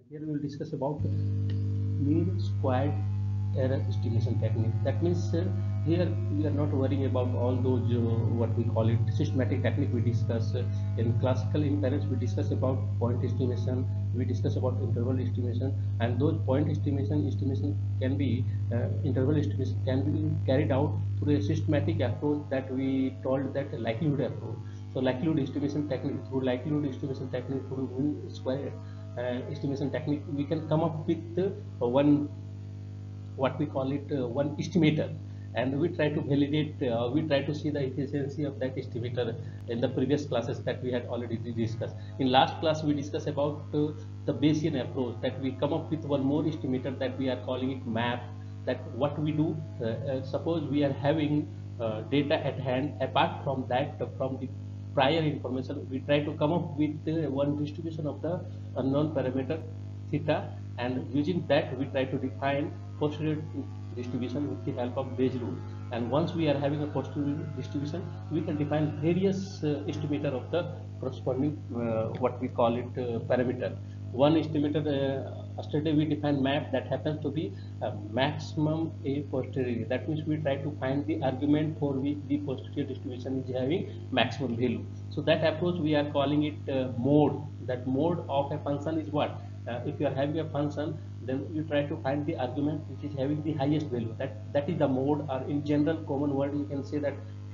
Here we will discuss about mean squared error estimation technique. That means here we are not worrying about all those what we call it systematic technique we discuss in classical inference. We discuss about point estimation, we discuss about interval estimation, and those point estimation can be interval estimation can be carried out through a systematic approach that we called that likelihood approach. So likelihood estimation technique, through likelihood estimation technique, through mean square estimation technique, we can come up with one, what we call it, one estimator, and we try to validate, we try to see the efficiency of that estimator in the previous classes that we had already discussed. In last class we discussed about the Bayesian approach, that we come up with one more estimator that we are calling it map. That what we do, suppose we are having data at hand. Apart from that, from the prior information, we try to come up with one distribution of the unknown parameter theta, and using that we try to define posterior distribution with the help of Bayes rule. And once we are having a posterior distribution, we can define various estimator of the corresponding what we call it parameter. One estimator, yesterday we defined map, that happens to be maximum a posteriori. That means we try to find the argument for which the posterior distribution is having maximum value. So that approach we are calling it mode. That mode of a function is what? If you are having a function, then you try to find the argument which is having the highest value. That is the mode, or in general common word you can say that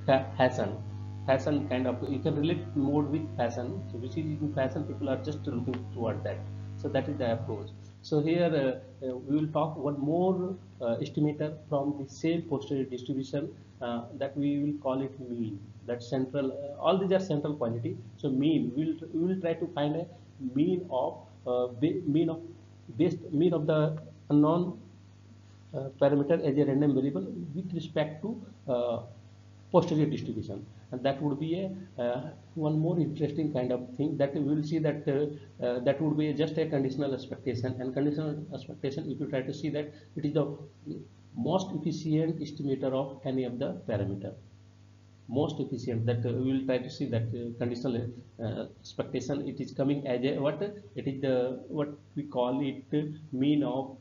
fashion kind of, you can relate mode with fashion. So which is in fashion, people are just looking toward that. So that is the approach. So here we will talk one more estimator from the same posterior distribution, that we will call it mean. That central, all these are central quantity. So mean, we will try to find a mean of mean of mean of the unknown parameter as a random variable with respect to posterior distribution. And that would be a one more interesting kind of thing, that we will see that that would be just a conditional expectation. And conditional expectation, if you try to see that, it is the most efficient estimator of any of the parameter, most efficient. That we will try to see that conditional expectation, it is coming as a what, it is the what we call it mean of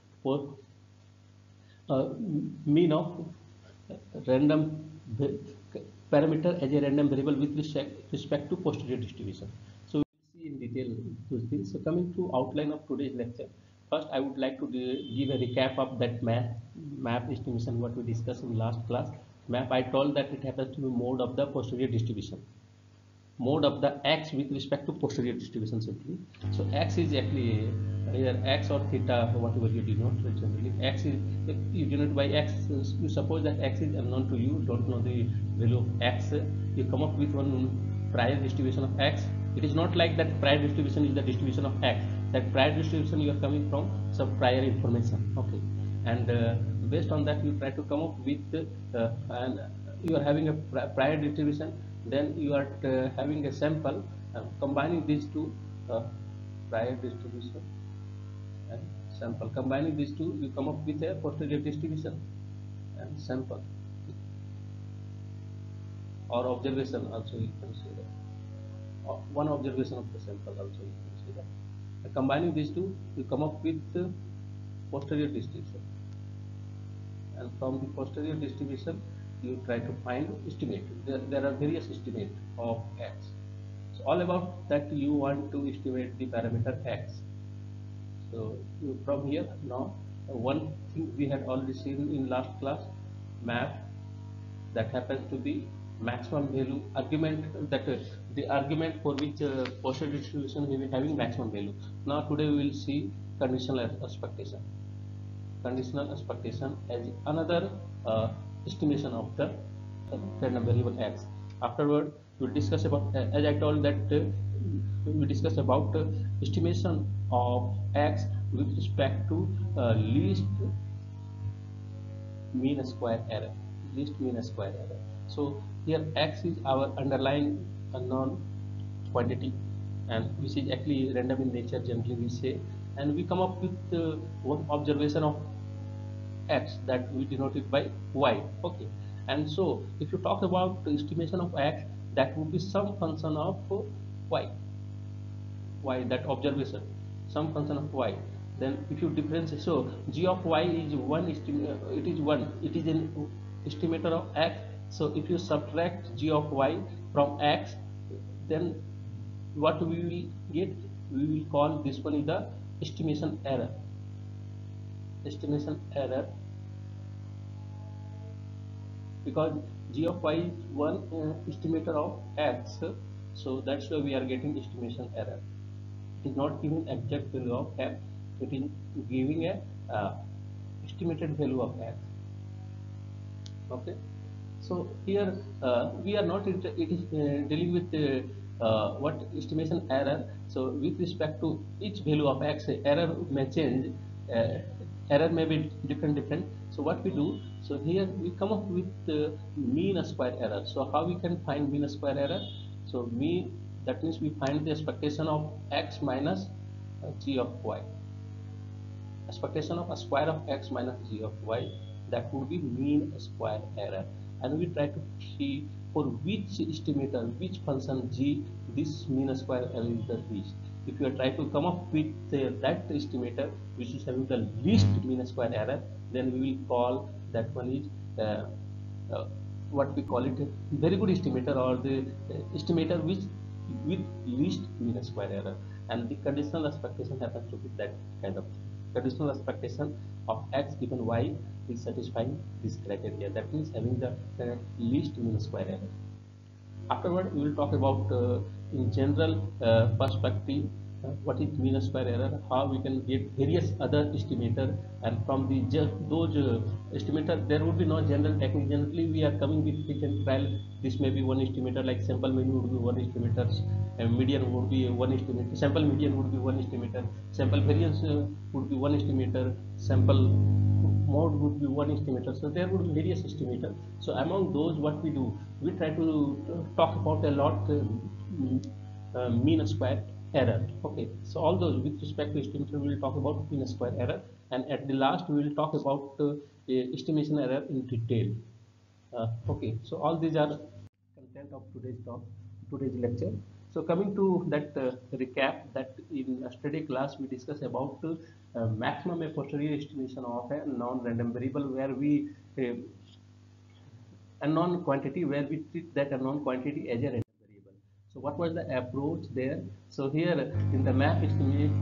uh, mean of random parameter as a random variable with respect to posterior distribution. So we will see in detail those things. So coming to outline of today's lecture, first I would like to give a recap of that map estimation what we discussed in last class. Map, I told that it happens to be mode of the posterior distribution, mode of the x with respect to posterior distribution simply. So x is actually here x or theta, whatever you denote. Generally x is, if you denote by x, you suppose that x is unknown to you, don't know the value of x, you come up with one prior distribution of x. It is not like that prior distribution is the distribution of x. That prior distribution you are coming from some prior information, okay, and based on that you try to come up with and you are having a prior distribution, then you are having a sample, combining these two, prior distribution and sample, combining these two you come up with a posterior distribution and sample, or observation also you can say that, or one observation of the sample also you can say that. Combining these two you come up with posterior distribution, and from the posterior distribution you try to find estimate. There are various estimate of x. So all about that, you want to estimate the parameter x. So from here now, one thing we had already seen in last class, map, that happens to be maximum value argument, that the argument for which posterior distribution will be having maximum value. Now today we will see conditional expectation. Conditional expectation as another estimation of the random variable x. Afterward we will discuss about, as I told that we discuss about estimation of x with respect to least mean square error, least mean square error. So here x is our underlying unknown quantity, and which is actually random in nature generally we say, and we come up with one observation of x that we denote it by y, okay. And so if you talk about the estimation of x, that would be some function of y, that observation. some function of y, then if you differentiate, so g of y is one it is one, it is an estimator of x. So if you subtract g of y from x, then what we will get, we will call this one is the estimation error. Estimation error, because g of y is one estimator of x, so that's why we are getting estimation error. It is not giving exact value of x, it is giving a estimated value of x. Okay, so here we are not it is dealing with what estimation error. So with respect to each value of x, error may change, uh, error may be different. So what we do, so here we come up with mean square error. So how we can find mean square error? So mean, that means we find the expectation of x minus g of y. Expectation of a square of x minus g of y, that would be mean square error. And we try to see for which estimator, which function g, this mean square error is the least. If you are trying to come up with that estimator which is having the least mean square error, then we will call that one is uh, what we call it a very good estimator, or the estimator which with least mean square error. And the conditional expectation happens to be that kind of thing. Conditional expectation of x given y is satisfying this criteria, that means having the least mean square error. Afterward, we will talk about in general perspective what is mean square error, how we can get various other estimator, and from the those estimator there would be no general technique. Generally, we are coming with pick and trial. This may be one estimator, like sample mean would be one estimator, median would be one estimator, sample median would be one estimator, sample variance would be one estimator, sample mode would be one estimator. So there would be various estimators. So among those, what we do, we try to talk about a lot mean square error. Okay, so all those with respect to estimator, we will talk about mean square error, and at the last we will talk about estimation error in detail. Okay, so all these are content of today's talk, today's lecture. So coming to that recap, that in yesterday class we discussed about maximum a posteriori estimation of a non-random variable, where we unknown quantity, where we treat that unknown quantity as a random variable. So what was the approach there? So here in the map estimate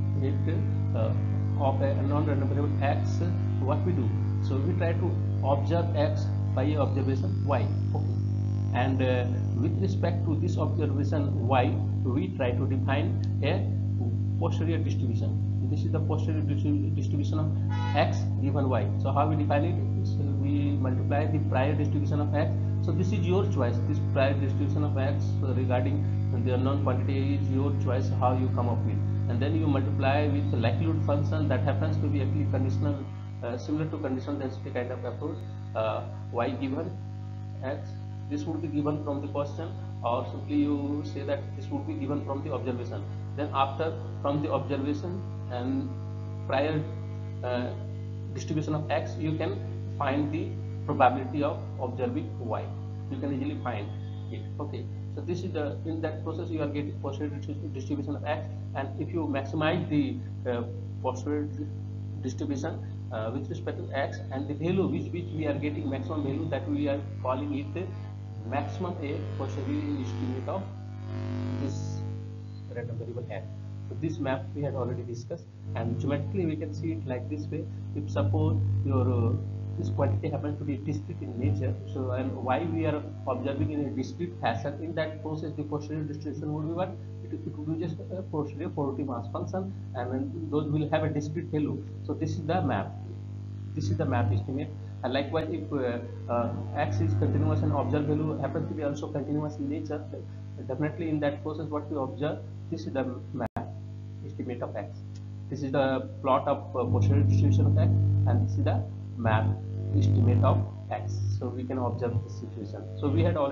of a non-random variable x, what we do? So we try to observe x by observation y. Okay, and with respect to this observation y, we try to define a posterior distribution. This is the posterior distribution of x given y. So how we define it? So we multiply the prior distribution of x. So this is your choice. This prior distribution of x regarding the unknown quantity is your choice, how you come up with. And then you multiply with the likelihood function that happens to be actually conditional, similar to conditional density kind of approach. Y given x, this would be given from the question, or simply you say that this would be given from the observation. Then after, from the observation and prior distribution of x, you can find the probability of observing y. You can easily find it. Okay, so this is the, in that process you are getting posterior distribution of x, and if you maximize the posterior distribution with respect to x, and the value which we are getting maximum value, that we are calling it the maximum a posterior estimate of this random variable x. So this map we had already discussed, and geometrically we can see it like this way. If suppose your this quantity happens to be discrete in nature, so and why we are observing in a discrete fashion, in that process the posterior distribution would be what? It would be just a posterior positive mass function, and those will have a discrete value. So this is the map. This is the map estimate. And likewise, if x is continuous and observed value happens to be also continuous in nature, definitely in that process what we observe, this is the map estimate of x. This is the plot of posterior distribution of x, and this is the map estimate of x. So we can observe this situation. So we had already.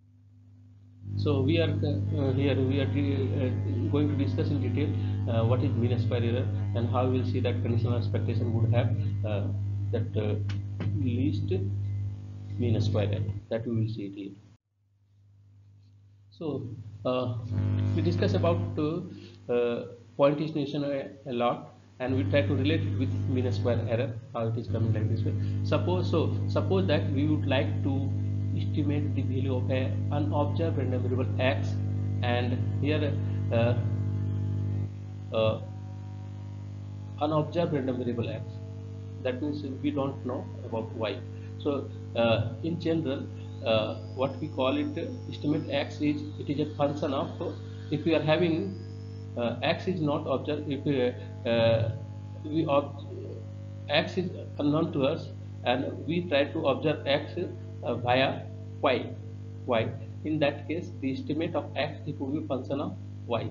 So we are here we are going to discuss in detail what is mean square error, and how we will see that conditional expectation would have that least mean square error, that we will see it here. So we discuss about point estimation a lot, and we try to relate it with mean square error, how it is coming like this way. Suppose that we would like to estimate the value of a unobserved random variable x, and here uh, uh, unobserved random variable x, that means we don't know about y. So in general, what we call it, estimate x is, it is a function of, if we are having x is not observed, if we x is unknown to us, and we try to observe x via y. In that case, the estimate of x, it will be function of y.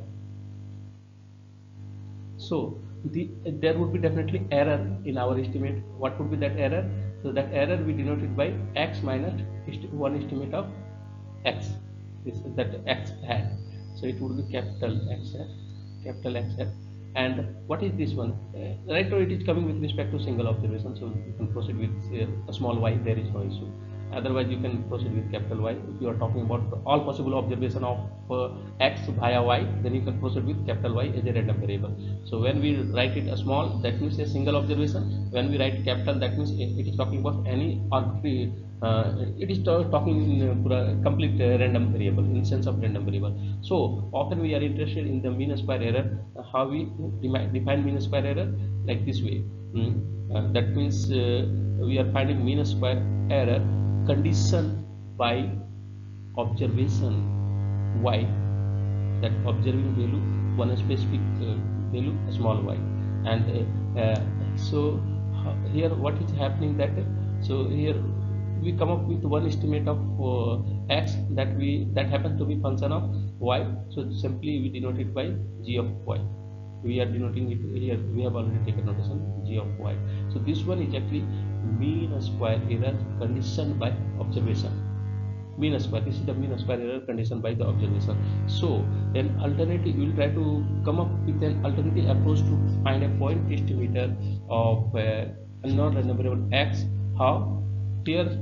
So there would be definitely error in our estimate. What would be that error? So that error we denote it by x minus one estimate of x, that x hat. So it would be capital X hat, capital X hat. And what is this one? Right now it is coming with respect to single observation, so you can proceed with a small y, there is no issue. Otherwise you can proceed with capital Y. If you are talking about all possible observation of x via y, then you can proceed with capital Y as a random variable. So when we write it a small, that means a single observation. When we write capital, that means it is talking about any arbitrary, it is talking in complete random variable, in sense of random variable. So often we are interested in the mean square error. How we define mean square error? Like this way. That means we are finding mean square error conditioned by observation y, that observing value one specific value small y. And so here what is happening, that so here we come up with one estimate of x, that happens to be function of y. So simply we denote it by g of y. We are denoting it here, we have already taken notation g of y. So this one is actually mean square error conditioned by observation. Mean square, this is the mean square error conditioned by the observation. So an alternative, we will try to come up with an alternative approach to find a point estimator of unknown random variable x. How? Here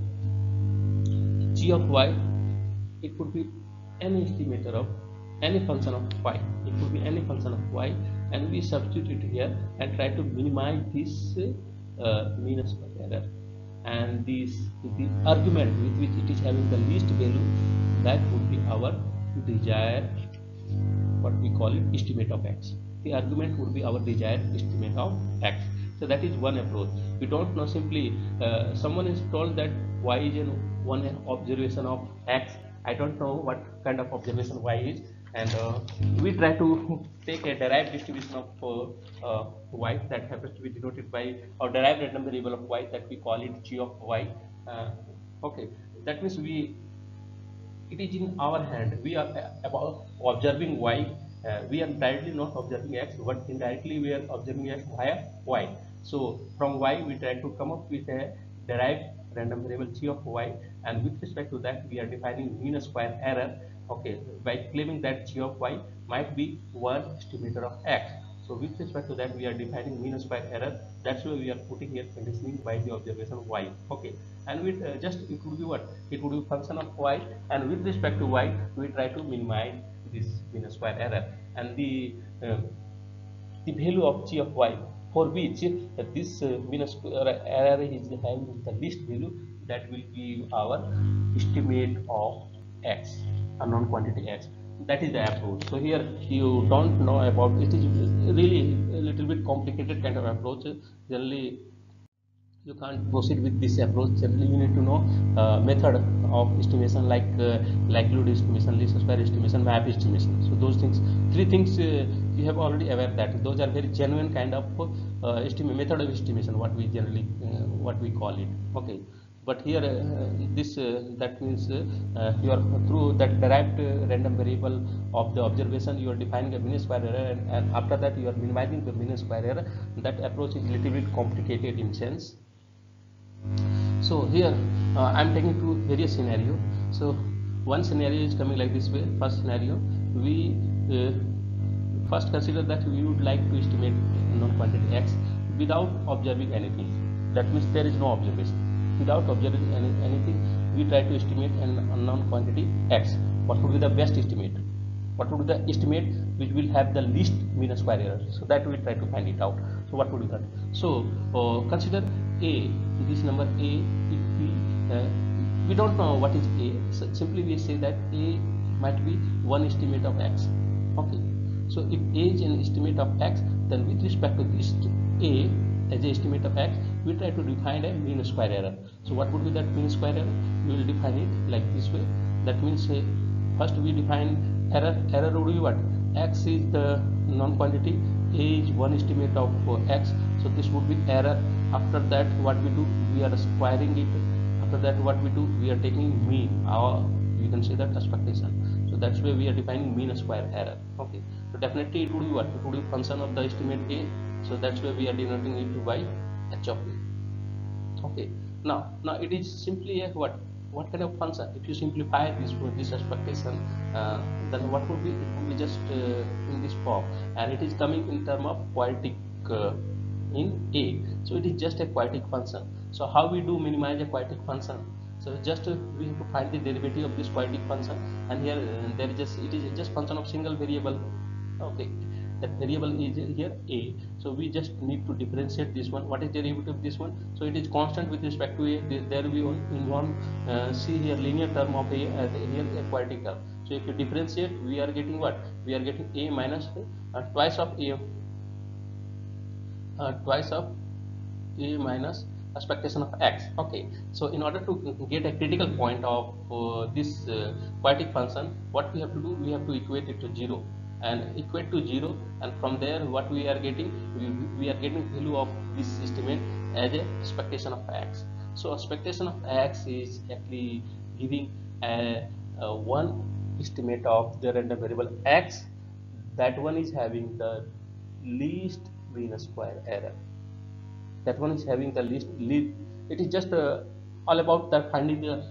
g of y, it could be any estimator of any function of y, it could be any function of y, and we substitute it here and try to minimize this mean square error, and the argument with which it is having the least value, that would be our desired, what we call it, estimate of x. The argument would be our desired estimate of x. So that is one approach. We don't know, simply someone is told that y is in one observation of x. I don't know what kind of observation y is, and we try to take a derived distribution of y, that happens to be denoted by, or derived random variable of y, that we call it g of y. Okay, that means it is in our hand. We are about observing y. We are directly not observing x, but indirectly we are observing x via y. So from y we try to come up with a derived random variable g of y, and with respect to that we are defining mean square error, okay, by claiming that g of y might be one estimator of x. So with respect to that we are defining mean square error. That's why we are putting here conditioning by the observation y. Okay, and with just it would be what, it would be function of y, and with respect to y we try to minimize this mean square error, and the value of g of y for which this mean square error is having the least value, that will be our estimate of x, unknown quantity x. That is the approach. So here you don't know about it, is really a little bit complicated kind of approach. Generally you can't proceed with this approach. Generally you need to know method of estimation, like likelihood estimation, least square estimation, map estimation. So those things, three things you have already aware that those are very genuine kind of method of estimation, what we generally what we call it. Okay, but here this that means you are through that derived random variable of the observation, you are defining a mean square error, and after that you are minimizing the mean square error. That approach is little bit complicated in sense. So here I am taking two various scenario. So one scenario is coming like this way. First scenario, we first consider that we would like to estimate unknown quantity x without observing anything. That means there is no observation. Without observing anything, we try to estimate an unknown quantity x. What would be the best estimate? What would be the estimate which will have the least mean square error. So that we try to find it out. So what would be that? So consider a, this number a, if we don't know what is a, so simply we say that a might be one estimate of x. Okay, so if a is an estimate of x, then with respect to this a as a estimate of x, we try to define a mean square error. So what would be that mean square error? We will define it like this way. That means first we define error. Error would be what? X is the non-quantity, a is one estimate of x, so this would be error. After that what we do, we are squaring it. After that what we do, we are taking mean, or you can say that expectation. So that's why we are defining mean square error. Okay, so definitely it would be what? It would be function of the estimate a, so that's why we are denoting it by h of a. Okay, now it is simply a what kind of function? If you simplify this expectation, then what would be? It would be just in this form, and it is coming in term of quadratic in a. So it is just a quadratic function. So how we do minimize a quadratic function? So just we have to find the derivative of this quadratic function, and here there is just, it is just function of single variable. Okay, that variable is here a, so we just need to differentiate this one. What is derivative of this one? So it is constant with respect to a. There we in one see here linear term of a, here a quadratic term. So if you differentiate, we are getting what? We are getting a minus twice of a, twice of a minus expectation of x. Okay, so in order to get a critical point of this quadratic function, what we have to do, we have to equate it to 0 and equate to 0, and from there what we are getting, we are getting value of this estimate as a expectation of x. So expectation of x is actually giving a one estimate of the random variable x, that one is having the least mean square error. That one is having the least. It is just all about that finding the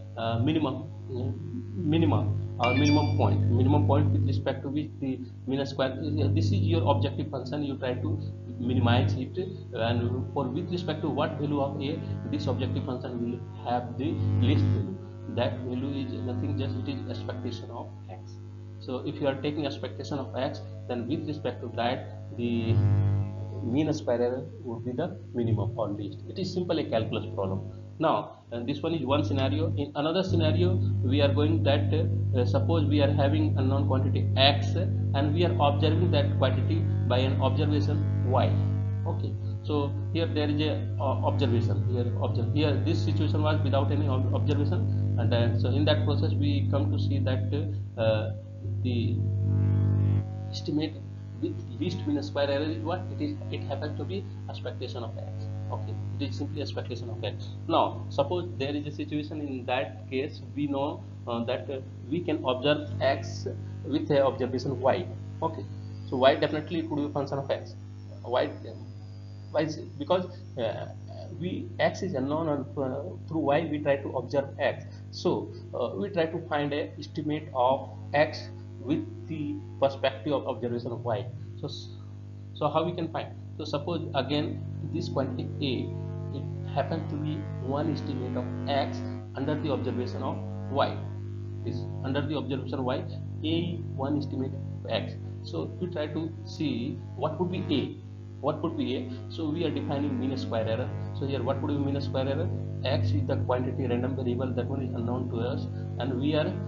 minimum or minimum point with respect to which the mean square. This is your objective function. You try to minimize it, and for with respect to what value of a, this objective function will have the least value. That value is nothing, just it is expectation of x. So if you are taking expectation of x, then with respect to that, the mean square error would be the minimum or least. It is simply a calculus problem. Now, this one is one scenario. In another scenario, we are going that suppose we are having a known quantity x, and we are observing that quantity by an observation y. Okay, so here there is a observation here. This situation was without any observation, and so in that process we come to see that the estimate with least mean square error is what? It happens to be expectation of x. Okay, it is simply expectation of x. Now suppose there is a situation, in that case we know that we can observe x with a observation y. Okay, so y definitely it could be a function of x. Why is it? Because we x is unknown, and through y we try to observe x. So we try to find a estimate of x with the perspective of observation of y. So how we can find? So suppose again this quantity a, it happens to be one estimate of x under the observation of y. Is under the observation y, a one estimate of x. So we try to see what would be a. What would be a? So we are defining mean square error. So here what would be mean square error? X is the quantity random variable, that one is unknown to us, and we are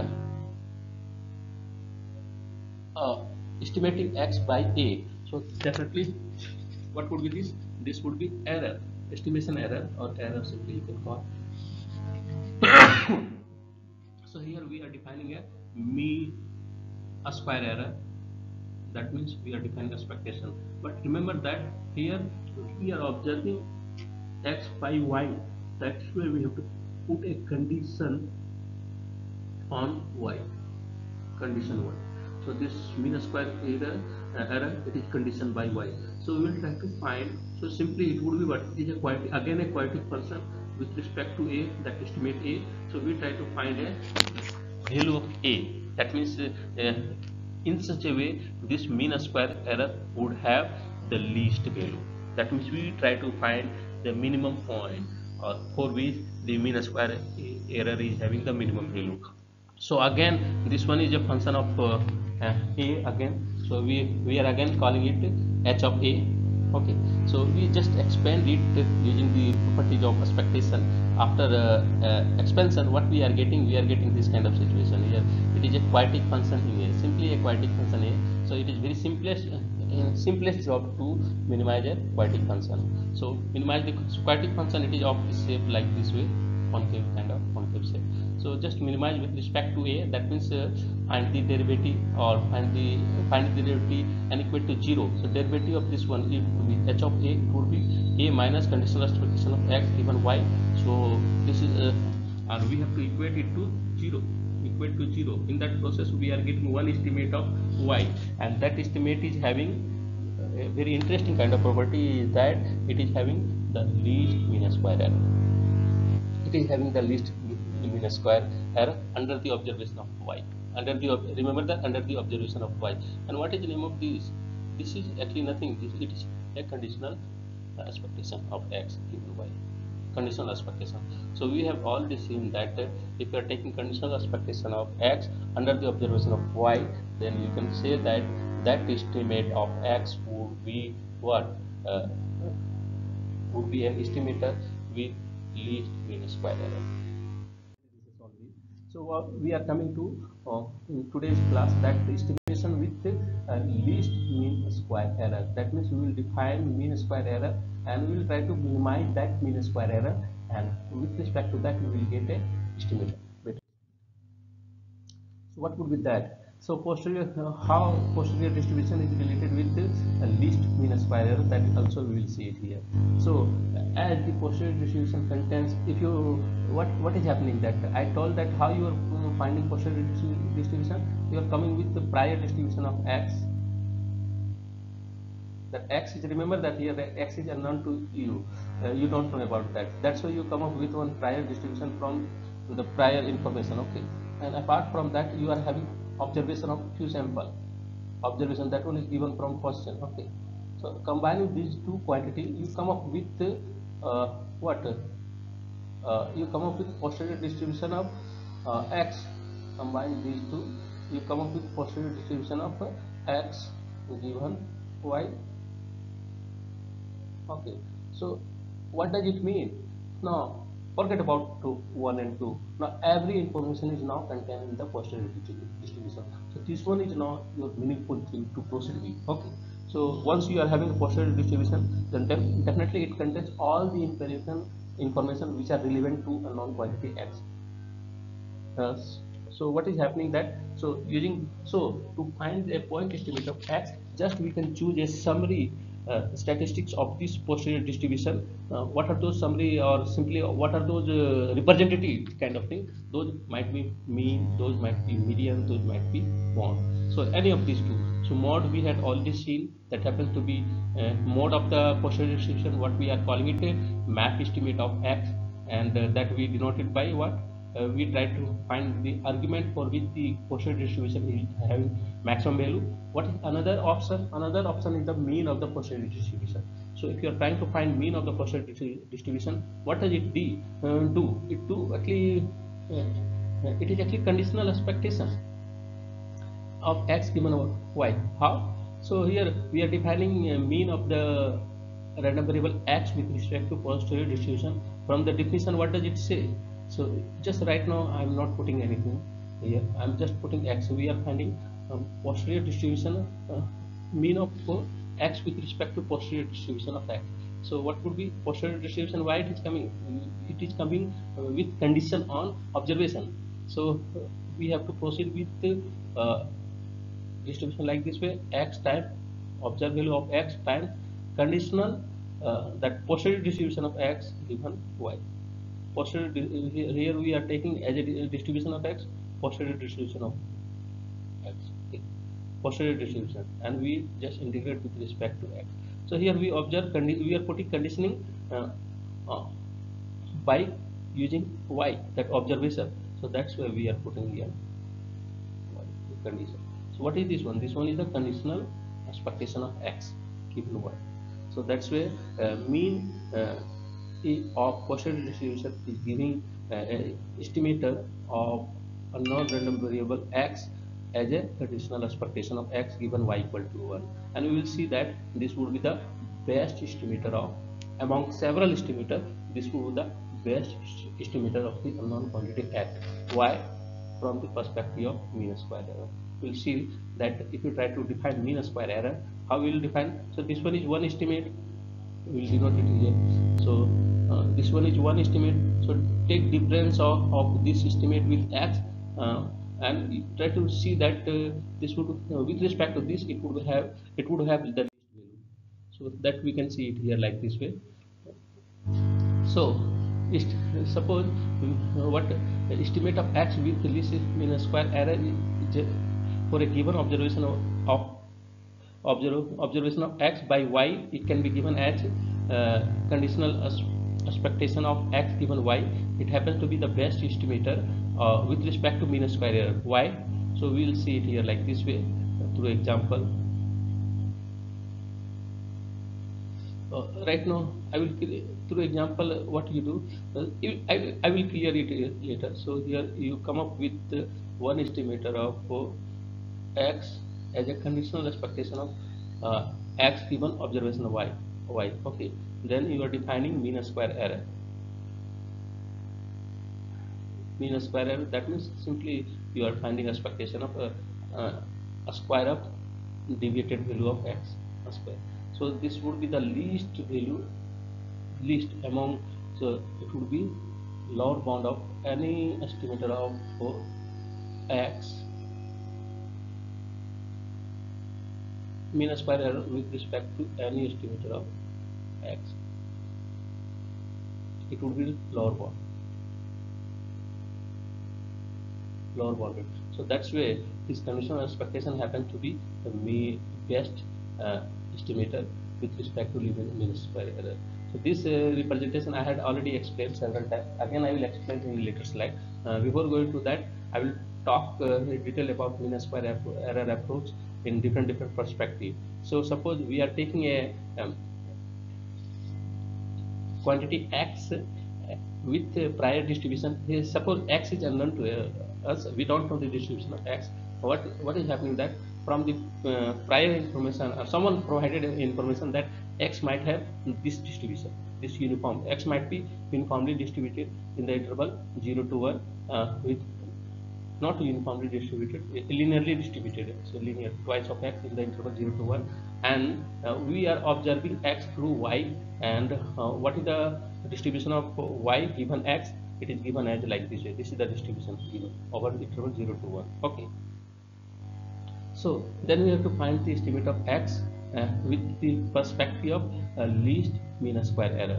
estimating x by a. So definitely what would be this? This would be error, estimation error, or error simply you can call. So here we are defining a mean square error. That means we are defining expectation. But remember that here we are observing x by y. That's why we have to put a condition on y. Condition y. So this mean square error, it is conditioned by y. So we will try to find. So simply it would be what? It is a quadratic, again a quadratic function with respect to a, that estimate a. So we try to find a value of a. That means in such a way this mean square error would have the least value. That means we try to find the minimum point for which the mean square error is having the minimum value. So again this one is a function of a again. So we are again calling it h of a. Okay, so we just expand it using the properties of expectation. After expansion, what we are getting this kind of situation here. It is a quadratic function here, simply a quadratic function here. So it is very simplest job to minimize a quadratic function. So minimize the quadratic function, it is of this shape like this way, concave kind of concave shape. So just minimize with respect to a, that means find the derivative or find the derivative and equal to 0. So derivative of this one, it would be h of a, it would be a minus conditional expectation of x given y. So this is and we have to equate it to 0, equal to 0. In that process we are getting one estimate of y, and that estimate is having a very interesting kind of property, is that it is having the least mean square error. It is having the least mean square error under the observation of y. Remember that under the observation of y. And what is the name of this? This is actually nothing. It is a conditional expectation of x given y. Conditional expectation. So we have already seen that if you are taking conditional expectation of x under the observation of y, then you can say that that estimate of x would be what? Would be an estimator with least mean square error. So we are coming to in today's class, that the estimation with least mean square error. That means we will define mean square error and we will try to minimize that mean square error, and with respect to that we will get a estimator. So what would be that? So posterior, how posterior distribution is related with the least mean square error, that also we will see it here. So as the posterior distribution contains, if you what is happening, that I told that how you are finding posterior distribution, you are coming with the prior distribution of x. That x is, remember that here the x is unknown to you, you don't know about that. That's why you come up with one prior distribution from the prior information. Okay, and apart from that you are having observation of few sample observation, that one is given from question. Okay, so combining these two quantity, you come up with what you come up with posterior distribution of x. Combine these two, you come up with posterior distribution of x given y. Okay, so what does it mean? Now forget about 1 and 2. Now every information is now contained in the posterior distribution. So this one is now your meaningful thing to proceed with. Okay, so once you are having a posterior distribution, then definitely it contains all the information which are relevant to a known quantity x. So what is happening, that to find a point estimate of x, just we can choose a summary statistics of this posterior distribution. What are those summary, or simply what are those representative kind of thing? Those might be mean, those might be median, those might be mode. So any of these two. So mode we had already seen, that happens to be mode of the posterior distribution, what we are calling it a map estimate of x, and that we denoted by what? We try to find the argument for which the posterior distribution is having maximum value. What is another option? Another option is the mean of the posterior distribution. So if you are trying to find mean of the posterior distribution, what does it do? It is actually conditional expectation of x given y. How? So here we are defining a mean of the random variable x with respect to posterior distribution. From the definition, what does it say? So just right now I am not putting anything here, I am just putting x. So we are finding posterior distribution, mean of x with respect to posterior distribution of x. So what would be posterior distribution? Why it is coming? It is coming with condition on observation. So we have to proceed with distribution like this way: x time observed value of x times conditional that posterior distribution of x given y. Posterior, here we are taking as a distribution of x, posterior distribution of x, okay. Posterior distribution, and we just integrate with respect to x. So here we observe, we are putting conditioning uh, by using y, that observation. So that's why we are putting here condition. So what is this one? This one is the conditional expectation of x given y. So that's where mean of posterior distribution is giving estimator of a non-random variable x as a conditional expectation of x given y equal to 1, and we will see that this would be the best estimator of among several estimator. This would be the best estimator of the unknown quantity x. Why? From the perspective of mean square error. We'll see that if you try to define mean square error, how we will define. So this one is one estimate, we will denote it here. So this one is one estimate, so take difference of this estimate with x, and try to see that this would with respect to this it would have the least value, so that we can see it here like this way. So suppose what estimate of x with least mean square error is for a given observation of observation of x by y, it can be given as conditional expectation of x given y. It happens to be the best estimator with respect to mean square error. Why? So we will see it here like this way through example. Right now I will through example what you do, I will clear it later. So here you come up with one estimator of x as a conditional expectation of x given observation of y. Okay, then you are defining mean square error. Mean square error, that means simply you are finding expectation of a square of deviated value of x square. So this would be the least value, least among, so it would be lower bound of any estimator of x mean square error with respect to any estimator of x. It would be lower bounded. So that's why this conditional expectation happens to be the best estimator with respect to mean square error. So this representation I had already explained several times. Again I will explain in later slide. Before going to that, I will talk in detail about mean square error approach in different perspective. So suppose we are taking a quantity x with prior distribution. Suppose x is unknown to us, we don't know the distribution of x. What is happening that from the prior information, or someone provided information that x might have this distribution, this uniform, x might be uniformly distributed in the interval 0 to 1 with not uniformly distributed, linearly distributed, so linear twice of x in the interval 0 to 1, and we are observing x through y, and what is the distribution of y given x? It is given as like this way. This is the distribution given over the interval 0 to 1. Okay, so then we have to find the estimate of x with the perspective of least mean square error.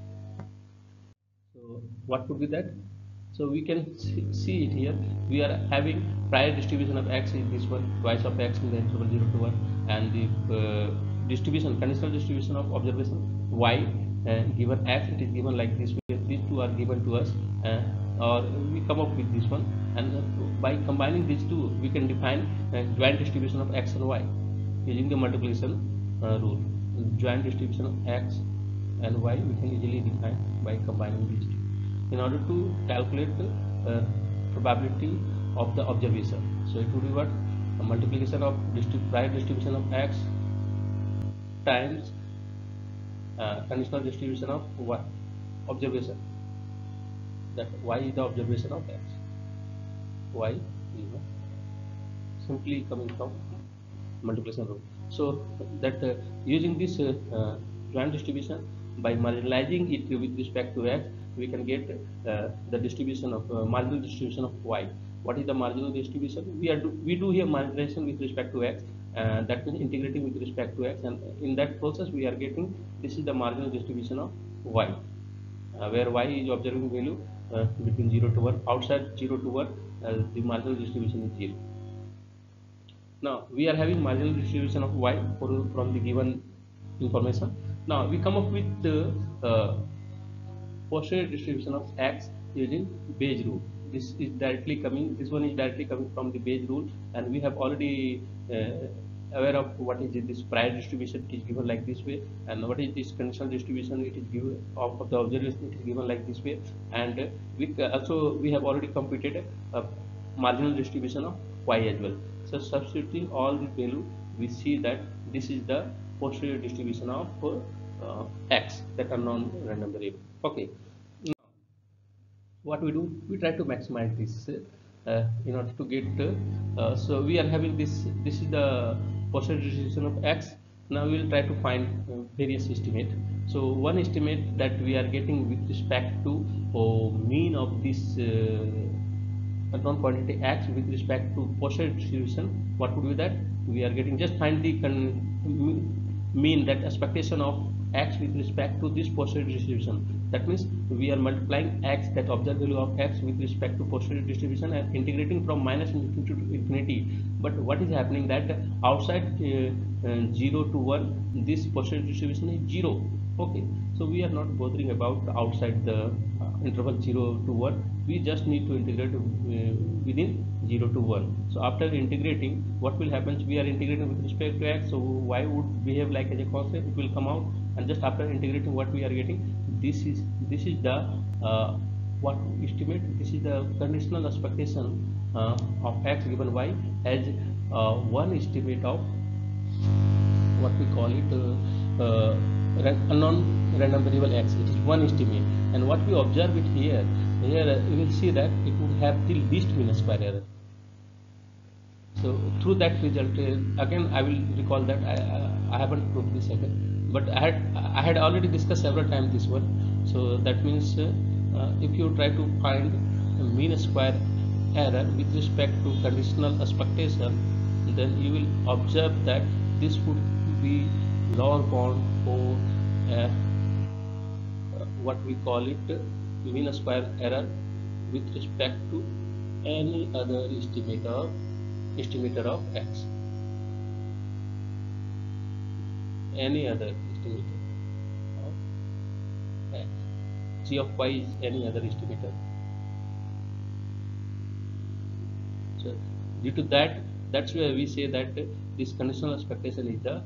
So what would be that? So we can see it here. We are having prior distribution of x is this one, twice of x in the interval 0 to 1, and the distribution, conditional distribution of observation y given x, it is given like this way. These two are given to us, or we come up with this one, and by combining these two we can define joint distribution of x and y using the multiplication rule. Joint distribution of x and y we can easily define by combining these two in order to calculate the probability of the observation. So it would be what? A multiplication of prior distribution of x times conditional distribution of y observation. That y is the observation of x. Y is simply coming from multiplication rule. So that using this joint distribution, by marginalizing it with respect to x, we can get the distribution of marginal distribution of y. What is the marginal distribution? We do here marginalization with respect to x, that means integrating with respect to x, and in that process we are getting this is the marginal distribution of y, where y is observing value between 0 to 1. Outside 0 to 1 the marginal distribution is 0. Now we are having marginal distribution of y from the given information. Now we come up with the posterior distribution of x using Bayes rule. This is directly coming. This one is directly coming from the Bayes rule, and we have already aware of what is this prior distribution. It is given like this way, and what is this conditional distribution? It is given of the observation. It is given like this way, and we also we have already computed a marginal distribution of y as well. So substituting all the value, we see that this is the posterior distribution of x, that unknown random variable. Okay. Now, what we do, we try to maximize this in order to get so we are having this is the posterior distribution of x. Now we will try to find various estimate. So one estimate that we are getting with respect to mean of this unknown quantity x with respect to posterior distribution. What would be that? We are getting, just find the mean, that expectation of x with respect to this posterior distribution. That means we are multiplying x, that observed value of x with respect to posterior distribution, and integrating from minus infinity to infinity. But what is happening, that outside 0 to 1 this posterior distribution is 0. Okay, so we are not bothering about outside the interval 0 to 1. We just need to integrate within 0 to 1. So after integrating, what will happen, we are integrating with respect to x, so y would behave like as a constant, it will come out. And just after integrating, what we are getting, this is the what we estimate, this is the conditional expectation of x given y as one estimate of what we call it unknown random variable x. It is one estimate, and what we observe it here you will see that it would have the least mean square error. So through that result, again I will recall that I haven't proved this again, but I had already discussed several times this one. So that means if you try to find mean square error with respect to conditional expectation, then you will observe that this would be lower bound for what we call it mean square error with respect to any other estimator of x, any other estimator of x. G of y is any other estimator. So due to that, that's where we say that this conditional expectation is the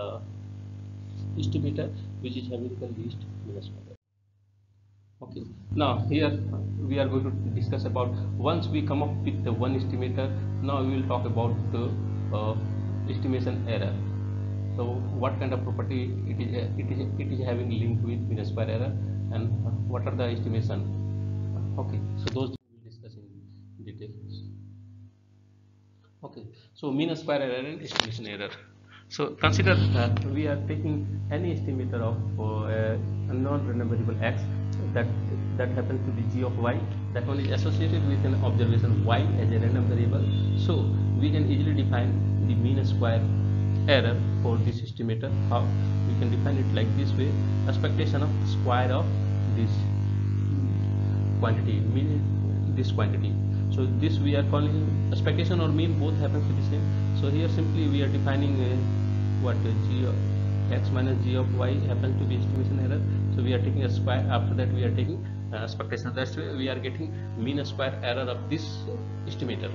estimator which is having the least mean square error. Okay, now here we are going to discuss about, once we come up with the one estimator, now we will talk about the estimation error. So what kind of property it is having linked with mean square error, and what are the estimation. Okay, so those we will discuss in details. Okay, so mean square error and estimation error. So consider we are taking any estimator of unknown random variable x, that happens to be g of y. That one is associated with an observation y as a random variable. So we can easily define the mean square error for this estimator. How we can define it like this way: expectation of square of this quantity, mean this quantity. So this we are calling expectation or mean, both happens to be same. So here simply we are defining what g of x minus g of y happens to be estimation error. So we are taking a square, after that we are taking expectation. That's why we are getting mean square error of this estimator.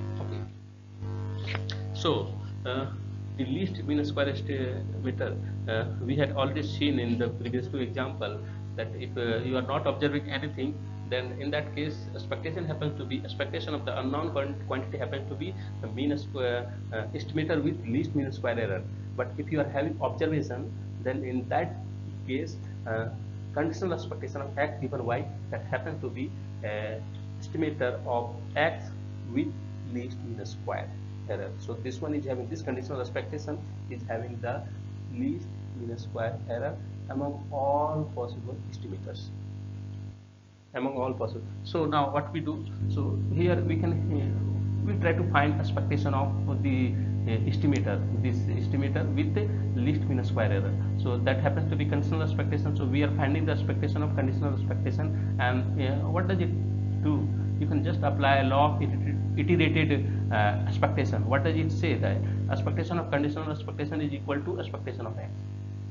Okay, so the least mean square estimator we had already seen in the previous two example, that if you are not observing anything, then in that case expectation happens to be, expectation of the unknown quantity happens to be the mean square estimator with least mean square error. But if you are having observation, then in that case conditional expectation of x given y, that happens to be estimator of x with least mean square error. So this one is having, this conditional expectation is having the least mean square error among all possible estimators, among all possible. So now what we do, so here we can we try to find expectation of the estimator, this estimator with the least mean square error. So that happens to be conditional expectation. So we are finding the expectation of conditional expectation, and what does it do? You can just apply a law of iterated expectation. What does it say? That expectation of conditional expectation is equal to expectation of x.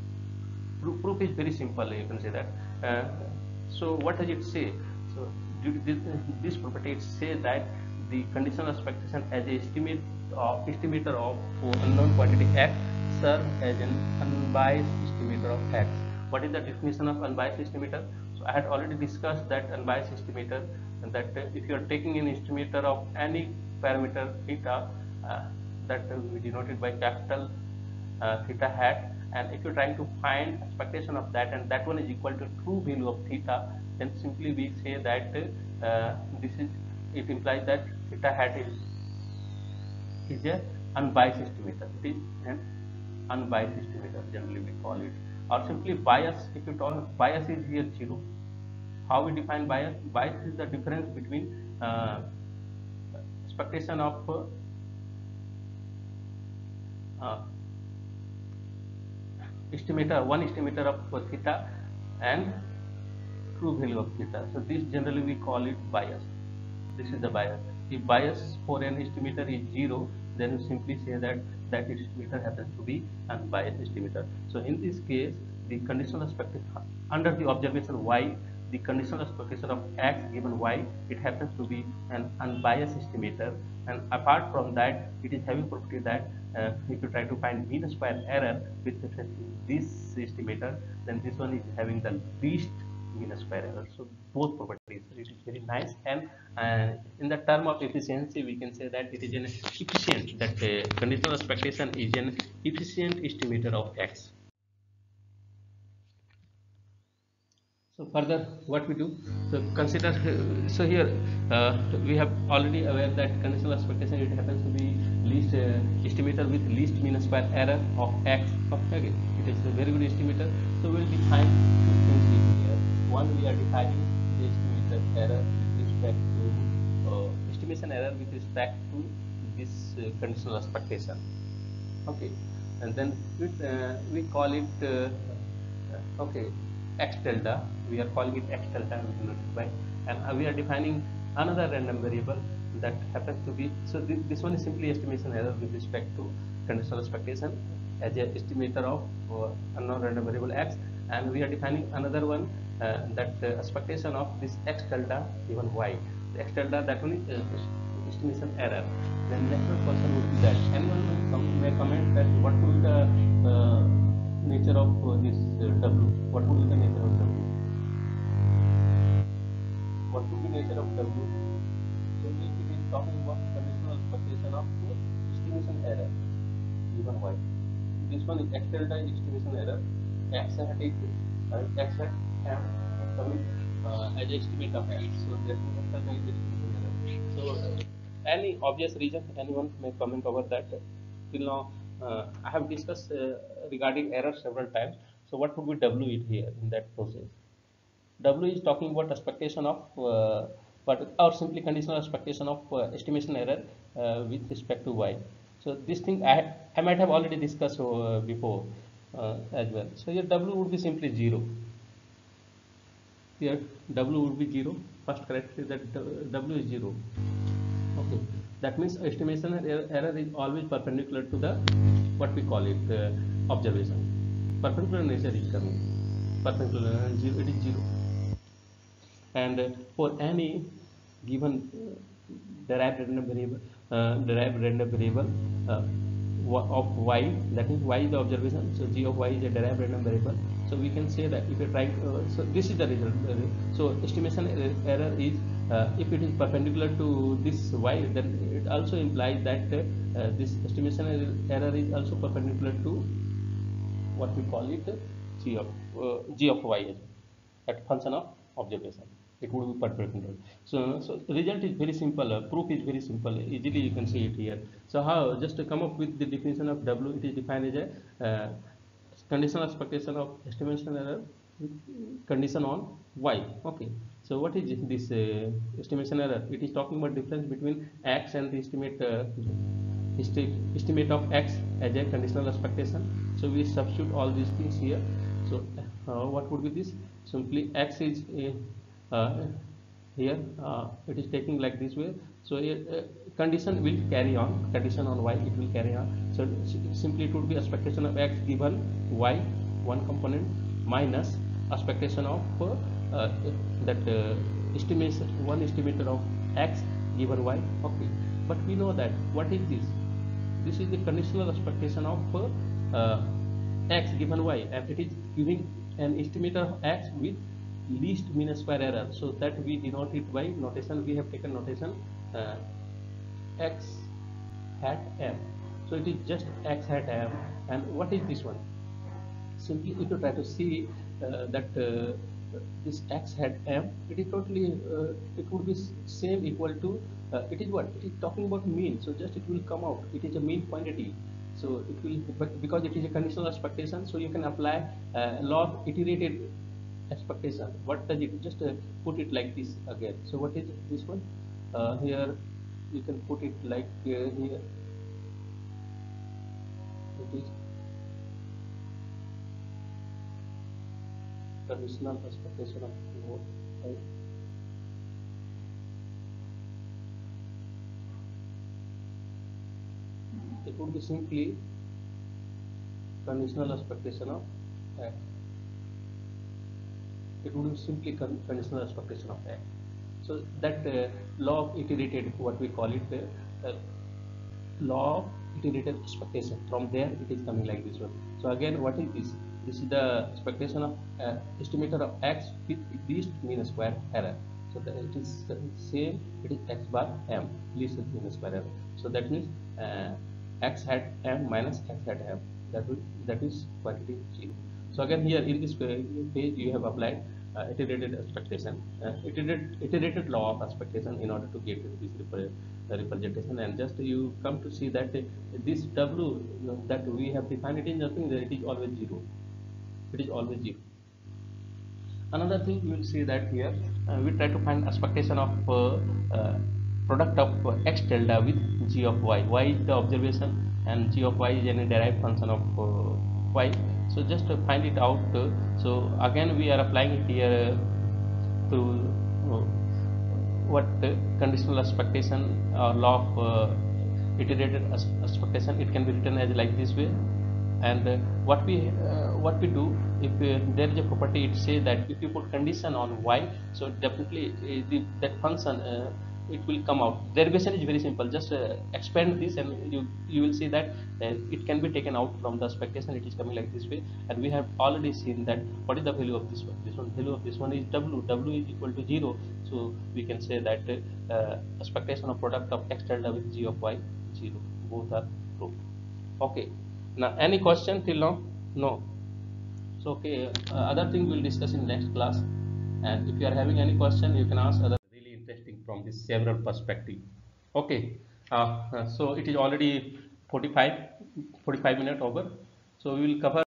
Proof is very simple, you can say that. So what does it say? So due to this property, it says that the conditional expectation as a estimator of unknown quantity x serves as an unbiased estimator of x. What is the definition of unbiased estimator? So I had already discussed that unbiased estimator, and that if you are taking an estimator of any parameter theta, that we denote it by capital theta hat, and if you're trying to find expectation of that and that one is equal to true value of theta, then simply we say that this is, it implies that theta hat is a unbiased estimator. It is an unbiased estimator, generally we call it, or simply bias. If you talk, bias is here 0. How we define bias? Bias is the difference between expectation of uh, one estimator of theta and true value of theta. So this generally we call it bias. This is the bias. If bias for an estimator is 0, then you simply say that that estimator happens to be unbiased estimator. So in this case, the conditional expectation under the observation y, the conditional expectation of x given y, it happens to be an unbiased estimator, and apart from that, it is having property that if you try to find mean square error with respect to this estimator, then this one is having the least mean square error. So both properties, it is very nice, and in the term of efficiency, we can say that it is an efficient, that conditional expectation is an efficient estimator of x. So further, what we do? So consider. So here we have already aware that conditional expectation, it happens to be least estimator with least mean square error of x. Okay, it is a very good estimator. So we will define two things here. One, we are defining the estimator error with respect to estimation error with respect to this conditional expectation. Okay, and then we call it okay, x delta, we are calling it x delta, and we are defining another random variable that happens to be, so this one is simply estimation error with respect to conditional expectation as a estimator of unknown random variable x, and we are defining another one that expectation of this x delta given y. The x delta, that one is estimation error. Then next person would be that anyone may comment that what will be the nature of this W? What would be the nature of W? What would be the nature of W? So it is talking about conditional expectation of estimation error given y. This one is x delta is estimation error. X hat is x hat and coming as estimate of x. So therefore x delta is estimation error. So any obvious reason anyone may comment over that? Till now I have discussed regarding error several times. So what would be W it here in that process? W is talking about expectation of or simply conditional expectation of estimation error with respect to y. So this thing I might have already discussed before as well. So here W would be simply 0. Here W would be 0. First correct is that W is 0. Okay, that means estimation error is always perpendicular to the what we call it observation. Perpendicular nature is coming. Perpendicular 0, it is 0. And for any given derived random variable of y, that is y is the observation, so g of y is a derived random variable. So we can say that if you try, so this is the result. So estimation error is if it is perpendicular to this y, then it also implies that this estimation error is also perpendicular to what we call it g of y, at function of observation. It would be perpendicular. So result is very simple. Proof is very simple. Easily you can see it here. So how? Just to come up with the definition of W, it is defined as a conditional expectation of estimation error with condition on y. Okay. So what is this estimation error? It is talking about difference between x and the estimate of x as a conditional expectation. So we substitute all these things here. So what would be this? Simply x is here it is taking like this way. So condition will carry on, condition on y, it will carry on. So simply it would be expectation of x given y, one component, minus expectation of that estimation, one estimator of x given y. Okay, but we know that what is this? This is the conditional expectation of x given y, and it is giving an estimator of x with least mean square error. So that we denote it by notation. We have taken notation x hat m. So it is just x hat m. And what is this one? Simply if you try to see that this x hat m, it is totally it would be same equal to it is what it is talking about mean. So just it will come out, it is a mean quantity. So it will, but because it is a conditional expectation, so you can apply law of iterated expectation. What does it? Just put it like this again. So what is this one? Here you can put it like here it is conditional expectation of what, right? It would be simply conditional expectation of x. It would be simply conditional expectation of x. So that law of iterated, what we call it, law of iterated expectation. From there, it is coming like this one. So again, what is this? This is the expectation of estimator of x with least mean square error. So that it is same. It is x bar m, least mean square error. So that means x hat m minus x hat m. That is quantity 0. So again, here in this page you have applied iterated expectation, iterated law of expectation in order to get this representation. And just you come to see that this w that we have defined, it is nothing, that it is always 0. It is always 0. Another thing you will see that here we try to find expectation of product of x tilde with g of y. Y is the observation and g of y is any derived function of y. So just to find it out, so again we are applying it here to uh, what conditional expectation or law of iterated expectation. It can be written as like this way. And what we do, if there is a property, it says that if you put condition on y, so definitely that function it will come out. Derivation is very simple. Just expand this and you will see that it can be taken out from the expectation. It is coming like this way. And we have already seen that what is the value of this one. This one value of this one is w is equal to 0. So we can say that expectation of product of x tilde with g of y 0. Both are true. Okay. Now, any question till now? No. So, okay. Other thing we'll discuss in next class. And if you are having any question, you can ask. Other really interesting from this several perspective. Okay. So it is already 45 minutes over. So we will cover.